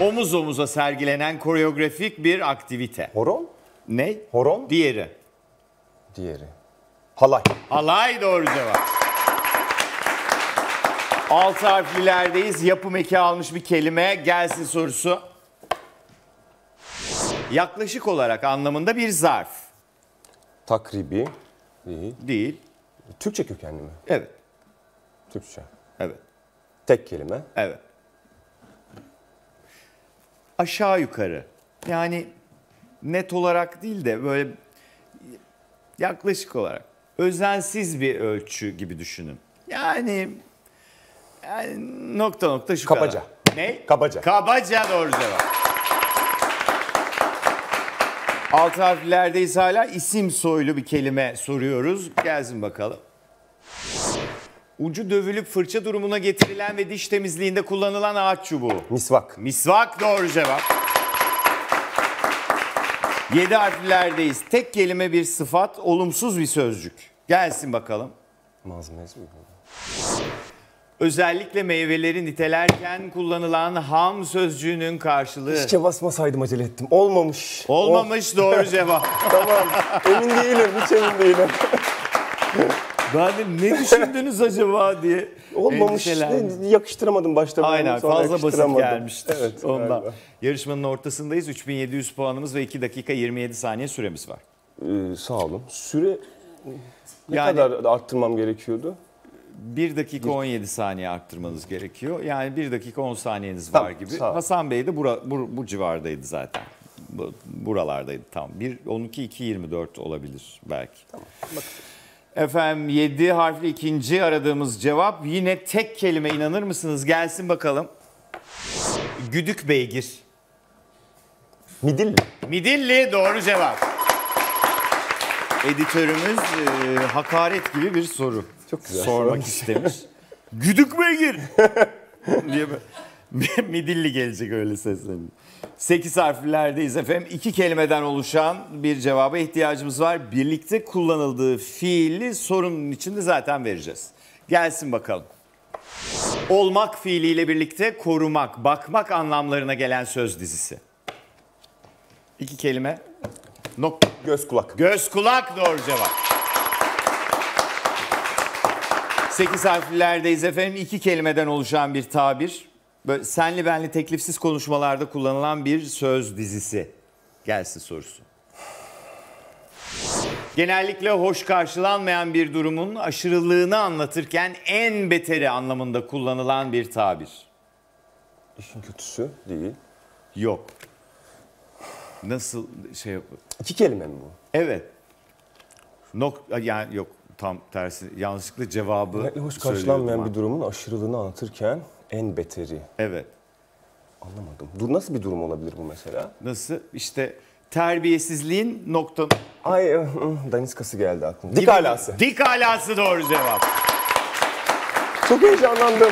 Omuz omuza sergilenen koreografik bir aktivite. Horon? Ne? Horon? Diğeri. Diğeri. Halay. Halay doğru cevap. 6 harflilerdeyiz. Yapım eki almış bir kelime. Gelsin sorusu. Yaklaşık olarak anlamında bir zarf. Takribi. Değil. Değil. Türkçe kökenli mi? Evet. Türkçe. Evet. Tek kelime. Evet. Aşağı yukarı. Yani net olarak değil de böyle yaklaşık olarak. Özensiz bir ölçü gibi düşünün. Yani nokta nokta şu Kabaca. kadar. Ne? Kabaca. Kabaca doğru cevap. 6 harflerdeyiz hala. İsim soylu bir kelime soruyoruz. Gelsin bakalım. Ucu dövülüp fırça durumuna getirilen ve diş temizliğinde kullanılan ağaç çubuğu. Misvak. Misvak doğru cevap. 7 harflerdeyiz. Tek kelime bir sıfat, olumsuz bir sözcük. Gelsin bakalım. Mazmez mi? Özellikle meyveleri nitelerken kullanılan ham sözcüğünün karşılığı. Hiçe basmasaydım acele ettim. Olmamış. Olmamış doğru cevap. Tamam. Emin değilim. Hiç emin değilim. Ben de ne düşündünüz acaba diye. Olmamış. Yakıştıramadım başta. Aynen fazla basit gelmiştir. Evet, ondan. galiba. Yarışmanın ortasındayız. 3700 puanımız ve 2 dakika 27 saniye süremiz var. Sağ olun. Süre ne Yani- kadar arttırmam gerekiyordu? 1 dakika 17 saniye arttırmanız gerekiyor. Yani 1 dakika 10 saniyeniz var Tamam, gibi. sağ ol. Hasan Bey de bu civardaydı zaten. Buralardaydı tam. 12 2.24 olabilir belki. Tamam. Efendim 7 harfli ikinci aradığımız cevap yine tek kelime, inanır mısınız? Gelsin bakalım. Güdük beygir. Midilli. Midilli doğru cevap. Editörümüz hakaret gibi bir soru Çok güzel sormak sormuş. istemiş. Güdük beygir diye Midilli gelecek öyle sesleniyor. 8 harflerdeyiz efendim. 2 kelimeden oluşan bir cevaba ihtiyacımız var. Birlikte kullanıldığı fiili sorunun içinde zaten vereceğiz. Gelsin bakalım. Olmak fiiliyle birlikte korumak, bakmak anlamlarına gelen söz dizisi. 2 kelime. Göz kulak. Göz kulak doğru cevap. 8 harflerdeyiz efendim. 2 kelimeden oluşan bir tabir. Böyle senli benli teklifsiz konuşmalarda kullanılan bir söz dizisi. Gelsin sorusu. Genellikle hoş karşılanmayan bir durumun aşırılığını anlatırken en beteri anlamında kullanılan bir tabir. İşin kötüsü değil. Yok. Nasıl şey yapıyor? 2 kelime mi bu? Evet. Yani yok tam tersi. Yanlışlıkla cevabı Genellikle hoş söylüyordum karşılanmayan ha. bir durumun aşırılığını anlatırken en beteri. Evet. Anlamadım. Nasıl bir durum olabilir bu mesela? Nasıl? İşte terbiyesizliğin nokta... Ay daniskası geldi aklıma. Dik alası. Dik alası doğru cevap. Çok heyecanlandım.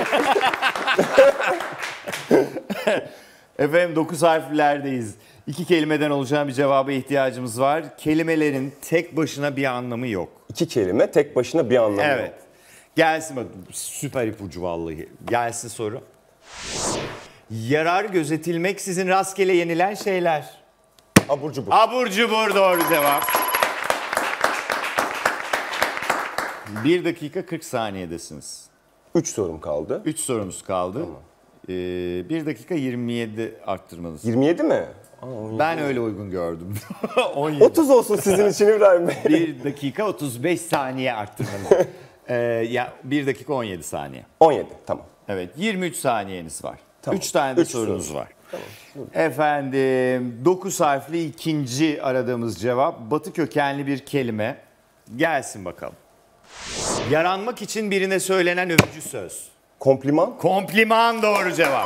Efendim 9 harflerdeyiz. 2 kelimeden oluşan bir cevaba ihtiyacımız var. Kelimelerin tek başına bir anlamı yok. 2 kelime tek başına bir anlamı Evet. yok. Gelsin bak, süper ipucu vallahi. Gelsin soru. Yarar gözetilmeksizin rastgele yenilen şeyler. Abur cubur. Abur cubur doğru cevap. 1 dakika 40 saniyedesiniz. 3 sorum kaldı. 3 sorumuz kaldı. Tamam. 1 dakika 27 arttırmanız. 27 mi? Ben öyle uygun gördüm. 17. 30 olsun sizin için İbrahim Bey. 1 dakika 35 saniye arttırmanız. Ya 1 dakika 17 saniye. 17 tamam. Evet 23 saniyeniz var. Tamam. 3 tane de Üç sorunuz soru. var. Efendim 9 harfli ikinci aradığımız cevap Batı kökenli bir kelime. Gelsin bakalım. Yaranmak için birine söylenen övücü söz. Kompliman. Kompliman doğru cevap.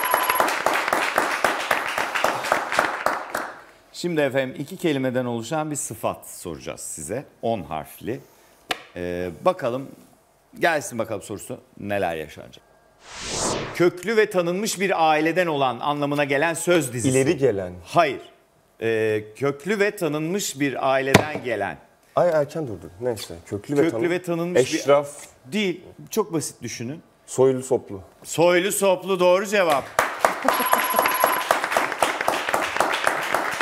Şimdi efendim 2 kelimeden oluşan bir sıfat soracağız size. 10 harfli. Bakalım gelsin bakalım sorusu neler yaşanacak. Köklü ve tanınmış bir aileden olan anlamına gelen söz dizisi. İleri gelen. Hayır. Köklü ve tanınmış bir aileden gelen. Ay erken durdu. Neyse. Köklü ve tanınmış bir- Eşraf. Değil. Çok basit düşünün. Soylu soplu. Soylu soplu doğru cevap.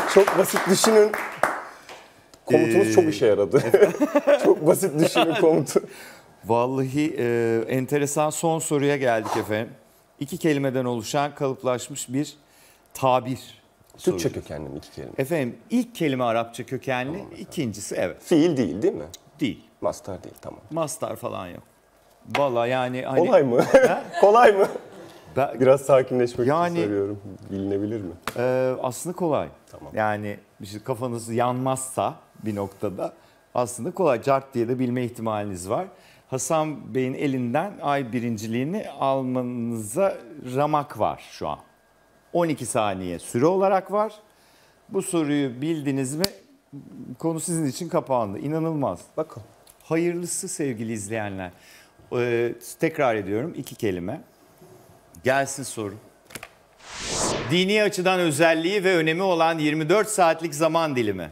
Çok basit düşünün. Komutunuz çok işe yaradı. Çok basit düşünün komutu. Vallahi enteresan son soruya geldik efendim. 2 kelimeden oluşan kalıplaşmış bir tabir. Türkçe kökenli mi 2 kelime? Efendim ilk kelime Arapça kökenli, ikincisi evet Fiil değil mi? değil. Mastar değil, tamam. Mastar falan yok. Vallahi yani hani Kolay mı? Kolay mı? ben- Biraz sakinleşmek Yani- için soruyorum. Bilinebilir mi? aslında kolay. Tamam. Yani işte kafanız yanmazsa bir noktada aslında kolay. Cart diye de bilme ihtimaliniz var. Hasan Bey'in elinden ay birinciliğini almanıza ramak var şu an. 12 saniye süre olarak var. Bu soruyu bildiniz mi konu sizin için kapandı. İnanılmaz. Bakalım. Hayırlısı sevgili izleyenler. Tekrar ediyorum 2 kelime. Gelsin soru. Dini açıdan özelliği ve önemi olan 24 saatlik zaman dilimi.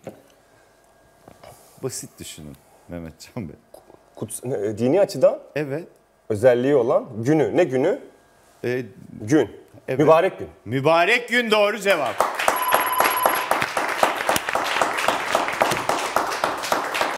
Basit düşünün Mehmetcan Bey. Dini açıdan Evet. özelliği olan günü. Ne günü? e, Gün. Evet. Mübarek gün. mübarek gün doğru cevap.